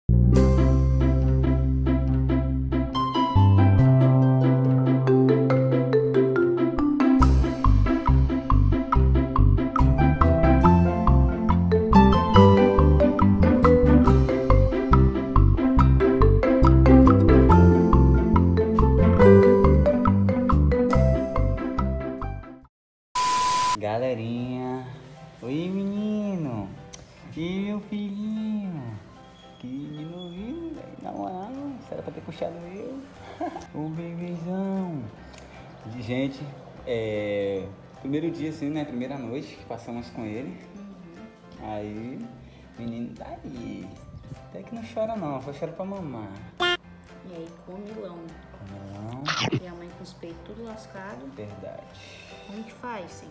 Galerinha, oi menino, e meu filhinho, que menino lindo, velho, na moral, será pra ter puxado eu, o bebezão. Gente, primeiro dia assim, né, primeira noite que passamos com ele, aí o menino tá aí, até que não chora não, só chora pra mamar. E aí, comilão. Comilão. E a mãe com os peitos tudo lascado. Verdade. Como que faz, Senhor?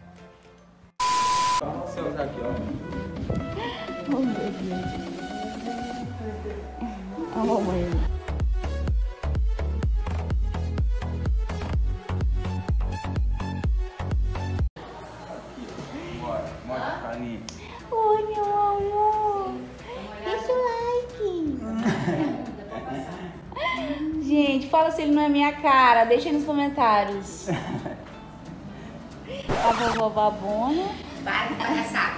Só você usar aqui, ó. Oh, meu Deus. A mamãe. Bora, mostra pra mim. Oi, meu amor. Deixa o like. Gente, fala se ele não é minha cara. Deixa aí nos comentários. A vovó babona. Para de palhaçada.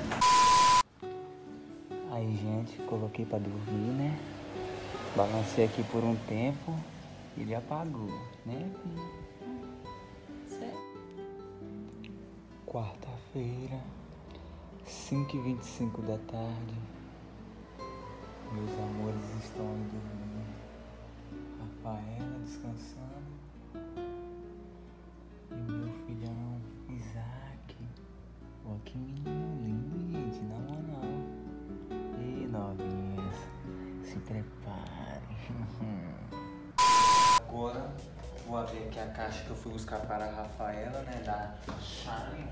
Aí, gente, coloquei pra dormir, né? Balancei aqui por um tempo e ele apagou, né? Quarta-feira, 5h25 da tarde. Meus amores estão aí dormindo. Rafaela descansando. E meu filhão, Isaac. Ó, que menino lindo, gente, na moral. E novinhas, se preparem. Agora vou abrir aqui a caixa que eu fui buscar para a Rafaela, né? Da Shine.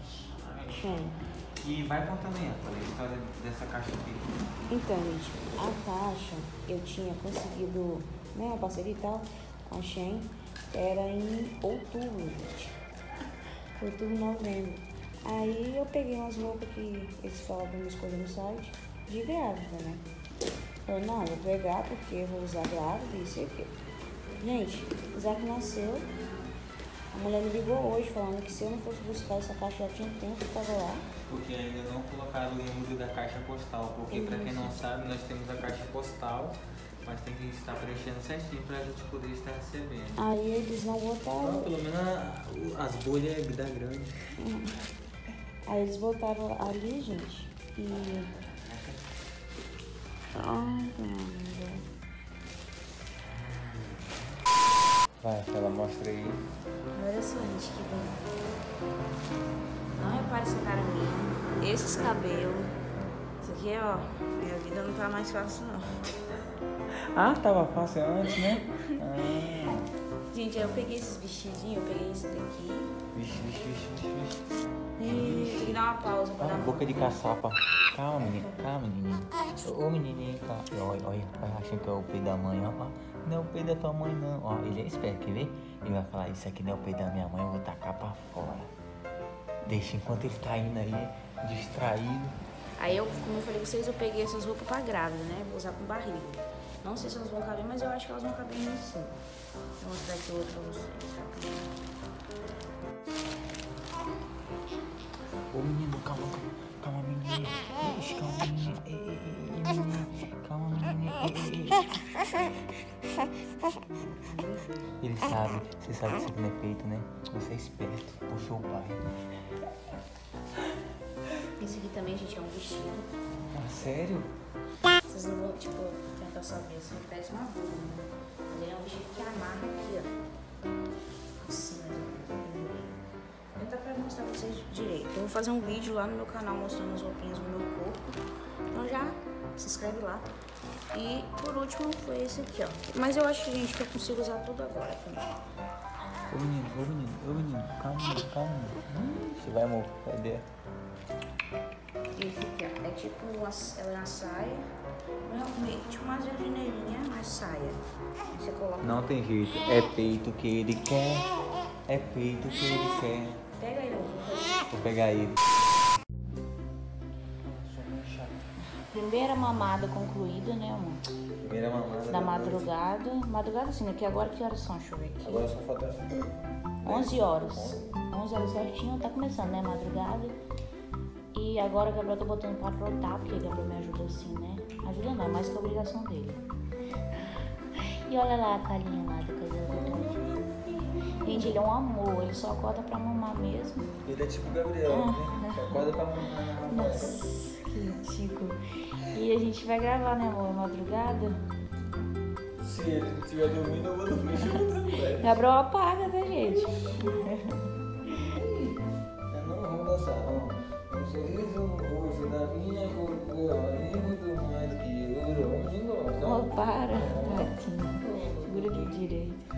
E vai contando aí, a história dessa caixa aqui. Então, gente, a caixa eu tinha conseguido, né, a parceria e tal, com a Shein, era em outubro, gente. Outubro, novembro. Aí eu peguei umas roupas que eles falaram pra me escolher no site, de grávida, né? Falei, não, vou pegar porque eu vou usar grávida e isso e aquilo. Gente, o Isaac nasceu, a mulher me ligou hoje falando que se eu não fosse buscar essa caixa já tinha tempo que tava lá. Porque ainda não colocaram o número da caixa postal, porque para quem não sabe, nós temos a caixa postal, mas tem que estar preenchendo certinho pra gente poder estar recebendo. Aí eles não botaram. Então, pelo menos as bolhas da grande. Aí eles botaram ali, gente, e... Ai, caramba. Vai, ela mostra aí. Olha só, gente, que bom. Não repare essa cara minha, esses cabelos. Isso aqui, ó, minha vida não tá mais fácil, não. Ah, tava fácil antes, né? Gente, aí eu peguei esses vestidinhos, eu peguei esse daqui. Vixe. E tem que dar uma pausa pra dar uma boca de caçapa. Calma, menino. Ô, menininho, calma. Olha, achando que é o peito da mãe, ó. Não é o peito da tua mãe, não. Ó, ele é esperto, quer ver? Ele vai falar, isso aqui não é o peito da minha mãe, eu vou tacar pra fora. Deixa enquanto ele tá indo aí, distraído. Aí eu, como eu falei com vocês, eu peguei essas roupas pra grávida, né? Vou usar com barriga. Não sei se elas vão caber, mas eu acho que elas vão caber em mim sim. Vou mostrar aqui outro pra vocês. Ô menino, calma, menino. Ixi, calma, menino. Menino. Calma, menino. Ele sabe, você sabe que isso aqui não é peito, né? Você é esperto, puxou o pai. Esse aqui também, gente, é um vestido. Ah, sério? Vocês não vão, tipo, tentar saber, assim, parece uma blusa, né? Mas ele é um vestido que amarra aqui, ó. Assim, mais ou menos. Não dá pra mostrar pra vocês direito. Eu vou fazer um vídeo lá no meu canal mostrando as roupinhas do meu corpo. Então já se inscreve lá. E por último foi esse aqui, ó. Mas eu acho, gente, que eu consigo usar tudo agora também. Ô menino, calma. Você vai morrer, Esse aqui, ó, é tipo ela é uma saia, não é meio tipo uma jardineirinha, mas saia. Aí você coloca. Não tem jeito, é peito que ele quer, é peito que ele quer. Pega aí, Vou pegar ele. Primeira mamada concluída, né, amor? a mamada. Da madrugada. Madrugada sim, aqui agora que horas são? Deixa eu ver aqui. Agora só falta 11 horas. 11 horas certinho, tá começando, né? Madrugada. E agora o Gabriel tá botando pra trotar, porque o Gabriel me ajuda assim, né? Ajuda não, mais que a obrigação dele. E olha lá a carinha lá da coisa do gente, ele é um amor, ele só acorda pra mamar mesmo. Ele é tipo o Gabriel, né? Só acorda pra mamar. Nossa, que ridículo. E a gente vai gravar, né, amor? Madrugada. Se ele não estiver dormindo, eu vou dormir junto. Gabriel apaga, tá, gente? Eu não vou dançar, não. Um sorriso no rosto da minha coroa, e muito mais do que ouro, onde gosta. Oh, para, tadinho. Segura aqui direito.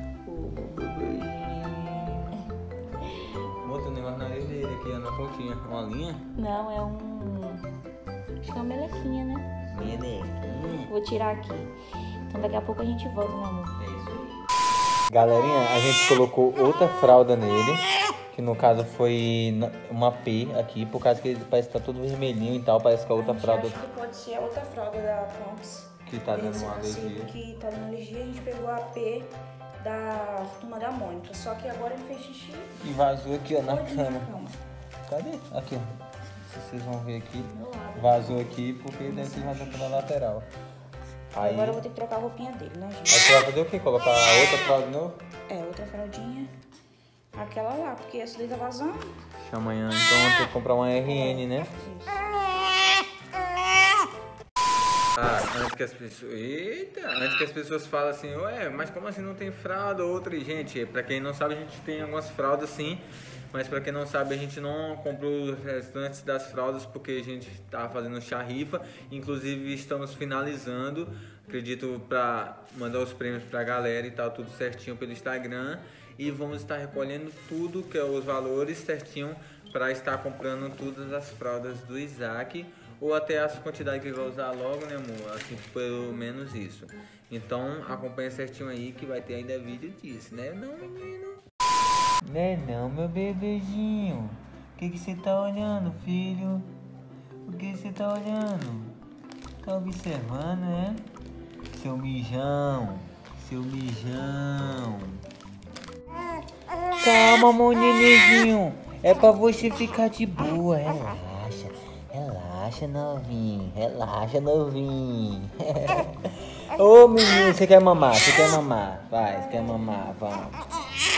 Bota o negócio na orelha dele aqui, ó, na pontinha. Uma linha? Não, é um... acho que é uma melequinha, né? Melequinha. Vou tirar aqui. Então daqui a pouco a gente volta, meu amor. É isso aí. Galerinha, a gente colocou outra fralda nele. Que no caso foi uma P aqui, por causa que ele parece que tá todo vermelhinho e tal. Parece que a outra fralda Acho que pode ser a outra fralda da Pontes. que tá dando uma alergia. Que tá dando alergia, a gente pegou a P da turma da Mônica. Só que agora ele fez xixi. E vazou aqui, ó, na todinho cama. Cadê? Aqui, ó. Vocês vão ver aqui. Do lado. Vazou aqui porque deve ter vazado pela lateral. Aí, Agora eu vou ter que trocar a roupinha dele, né, gente? aí você vai fazer o quê? Colocar a outra fralda de novo? É, outra fraldinha. Aquela lá, porque essa daí tá vazando. Amanhã, então vamos ter que comprar uma RN, né? Isso. Antes que as pessoas... Eita! Antes que as pessoas falem assim, ué, mas como assim não tem fralda? Outra, e, gente, pra quem não sabe, a gente tem algumas fraldas sim. Mas pra quem não sabe, a gente não comprou os restantes das fraldas porque a gente tava fazendo charrifa. Inclusive, estamos finalizando. Acredito pra mandar os prêmios pra galera e tal, tudo certinho pelo Instagram. E vamos estar recolhendo tudo, que é os valores certinho, para estar comprando todas as fraldas do Isaac. Ou até as quantidades que ele vai usar logo, né, amor? Assim, pelo menos isso. Então, acompanha certinho aí que vai ter ainda vídeo disso, né? Não, menino? Né não, meu bebezinho? O que você tá olhando, filho? O que você tá olhando? Tá observando, né? Seu mijão. Seu mijão. Calma, meu nenenzinho. É pra você ficar de boa. Relaxa. Relaxa, novinho. Relaxa, novinho. Ô, menino, você quer mamar? Você quer mamar? Vai, você quer mamar? Vamos.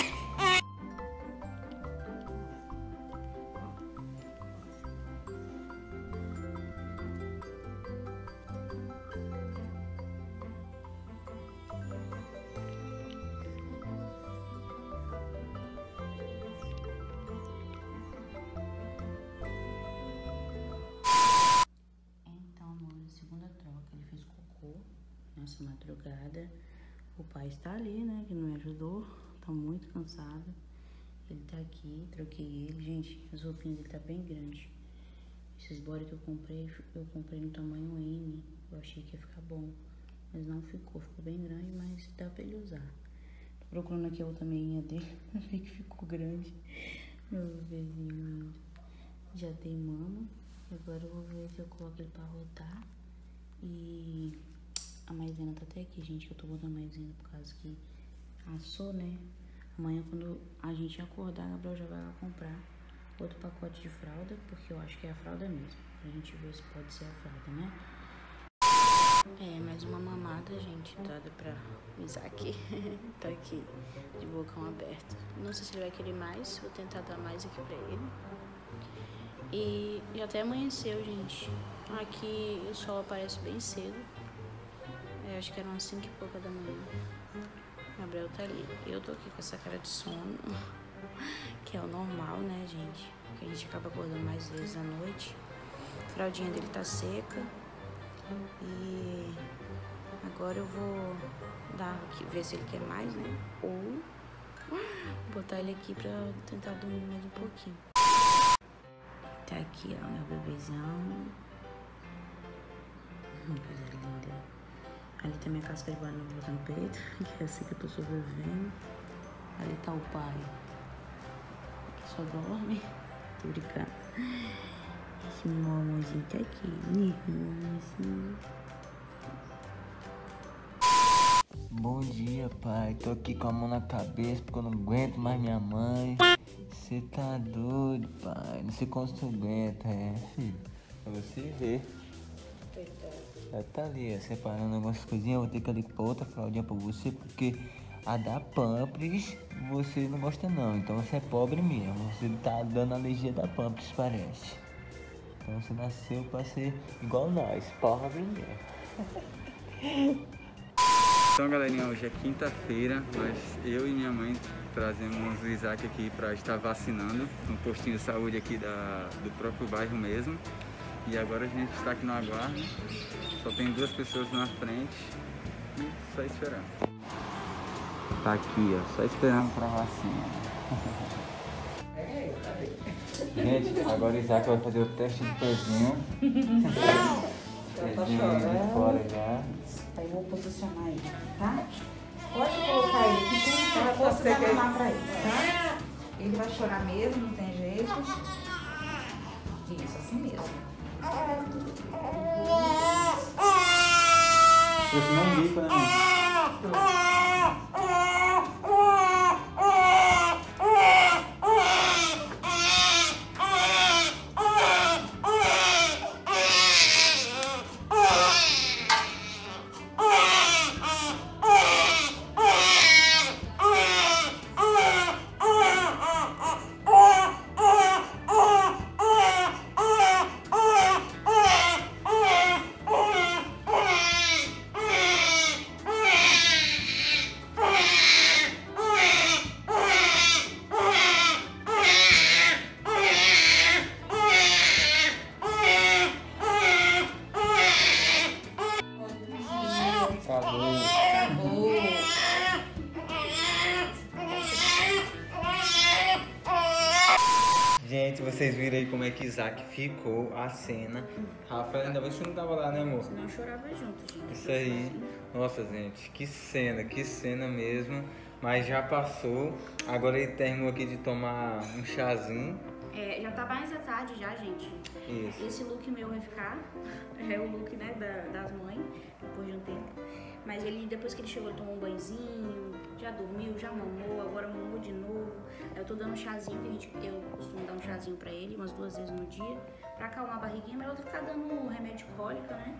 Nessa madrugada, o pai está ali, né, que não me ajudou, tá muito cansado. Ele tá aqui, troquei ele, gente, as roupinhas dele tá bem grande. Esses body que eu comprei no tamanho M, eu achei que ia ficar bom, mas não ficou bem grande, mas dá pra ele usar. Tô procurando aqui a outra meinha dele, achei que ficou grande, meu bebezinho lindo. Já dei mama, agora eu vou ver se eu coloco ele pra rotar e... A maisena tá até aqui, gente, que eu tô botando maisena por causa que assou, né? Amanhã, quando a gente acordar, a Gabriel já vai lá comprar outro pacote de fralda, porque eu acho que é a fralda mesmo. Pra gente ver se pode ser a fralda, né? É, mais uma mamada, gente, dada pra Isaac. Tá aqui, de bocão aberto. Não sei se ele vai querer mais, vou tentar dar mais aqui pra ele. E até amanheceu, gente. Aqui o sol aparece bem cedo. Acho que eram umas 5 e pouca da manhã. Gabriel tá ali. Eu tô aqui com essa cara de sono, que é o normal, né, gente? Porque a gente acaba acordando mais vezes à noite. A fraldinha dele tá seca. E agora eu vou dar aqui, ver se ele quer mais, né? Ou botar ele aqui pra tentar dormir mais um pouquinho. Tá aqui, ó, meu bebezão. Coisa linda. Ali tem minha casca de banana no peito, que é assim que eu tô sobrevivendo. Ali tá o pai, que só dorme. Tô brincando. Esse meu amorzinho tá aqui. Meu amorzinho. Bom dia, pai. Tô aqui com a mão na cabeça porque eu não aguento mais minha mãe. Você tá doido, pai. Não sei quanto tu aguenta, filho. Pra você ver. Ela tá ali, separando algumas coisinhas. Eu vou ter que ali pra outra fraldinha pra você, porque a da Pampers você não gosta não. Então você é pobre mesmo. Você tá dando alergia da Pampers, parece. Então você nasceu pra ser igual nós, pobre mesmo. Então, galerinha, hoje é quinta-feira, mas eu e minha mãe trazemos o Isaac aqui para estar vacinando no postinho de saúde aqui do próprio bairro mesmo. E agora a gente está aqui no aguardo, só tem 2 pessoas na frente e só esperando. Tá aqui, ó, só esperando para vacina. Gente, agora o Isaac vai fazer o teste de pezinho. Pezinho de fora já. Aí eu vou posicionar ele, tá? Pode colocar ele aqui com a força da mamar pra ele, tá? Ele vai chorar mesmo, não tem jeito. Isso, assim mesmo. Isso não bico, né? Gente, vocês viram aí como é que Isaac ficou a cena. Rafael, ainda bem que você não tava lá, né, amor? Não chorava junto, gente. Isso aí. Nossa, gente, que cena mesmo. Mas já passou. Agora ele terminou aqui de tomar um chazinho. Já tá mais à tarde já, gente. Isso. Esse look meu vai ficar. É o look, né, das mães, depois de um tempo. Mas ele, depois que ele chegou, ele tomou um banhozinho, já dormiu, já mamou, agora mamou de novo. Eu tô dando um chazinho, que eu costumo dar um chazinho pra ele umas 2 vezes no dia, pra acalmar a barriguinha, mas eu vou ficar dando um remédio cólica, né?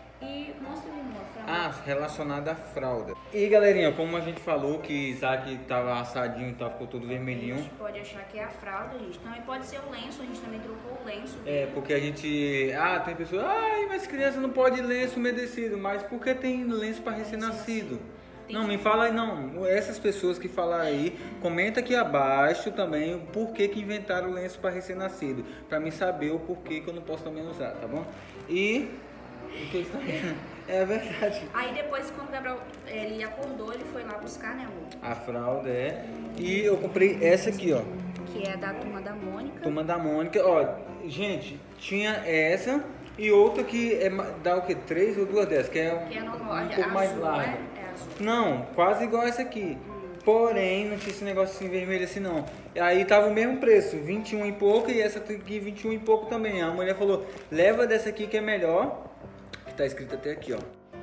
E mostra ele uma fralda. Relacionada à fralda. E galerinha, como a gente falou que Isaac tava assadinho e tal, ficou todo vermelhinho. A gente pode achar que é a fralda, gente. Também pode ser o lenço, a gente também trocou o lenço dele. Porque a gente... tem pessoas... mas criança não pode lenço umedecido. Mas por que tem lenço para recém-nascido? Não, me fala aí não. Essas pessoas que falaram aí, comenta aqui abaixo também o porquê que inventaram o lenço para recém-nascido. Pra mim saber o porquê que eu não posso também usar, tá bom? E... o que está vendo? É verdade. Aí depois, quando o Gabriel ele acordou, ele foi lá buscar, né, amor? A fralda E eu comprei essa aqui, ó. Que é da Turma da Mônica. Turma da Mônica. Ó, gente, tinha essa e outra que dá o quê? 3 ou 2 dessas? Que é normal, um pouco mais larga. Né? É azul. Não, quase igual essa aqui. Porém, não tinha esse negócio assim vermelho assim não. Aí tava o mesmo preço, 21 e pouco, e essa aqui 21 e pouco também. A mulher falou, leva dessa aqui que é melhor. Tá escrito até aqui, ó.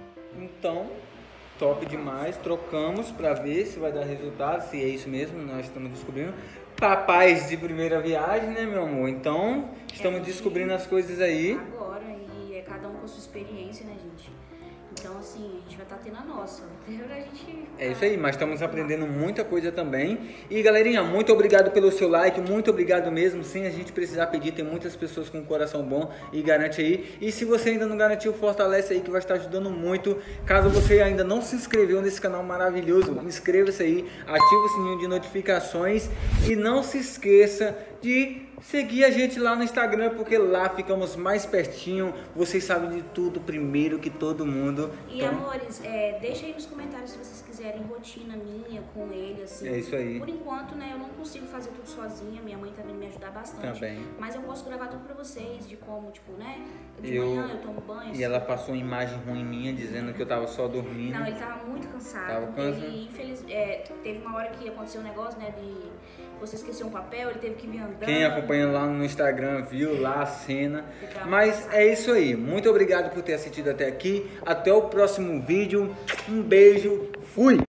Então, top demais. Trocamos pra ver se vai dar resultado, se é isso mesmo, nós estamos descobrindo. Papais de primeira viagem, né, meu amor? Então, estamos descobrindo as coisas aí. Agora, e é cada um com a sua experiência, né, gente? Então, assim, a gente vai estar tendo a nossa. Até a gente... É isso aí, mas estamos aprendendo muita coisa também. E galerinha, muito obrigado pelo seu like, muito obrigado mesmo, sem a gente precisar pedir, tem muitas pessoas com coração bom e garante aí. E se você ainda não garantiu, fortalece aí que vai estar ajudando muito. Caso você ainda não se inscreveu nesse canal maravilhoso, inscreva-se aí, ativa o sininho de notificações e não se esqueça de seguir a gente lá no Instagram, porque lá ficamos mais pertinho, vocês sabem de tudo primeiro que todo mundo. E então... amores, deixa aí nos comentários se vocês quiserem rotina minha com ele, assim. É isso aí. Por enquanto, né, eu não consigo fazer tudo sozinha, minha mãe tá vindo me ajudar bastante. Também. Mas eu posso gravar tudo pra vocês, de como, tipo, né, de manhã eu tomo banho. E assim. Ela passou uma imagem ruim minha, dizendo que eu tava só dormindo. Não, ele tava muito cansado. Tava cansado. Ele, infelizmente, teve uma hora que aconteceu um negócio, né, de você esquecer um papel, ele teve que vir andando. Quem acompanha lá no Instagram viu lá a cena. Mas é isso aí. Muito obrigado por ter assistido até aqui. Até o próximo vídeo. Um beijo. Fui!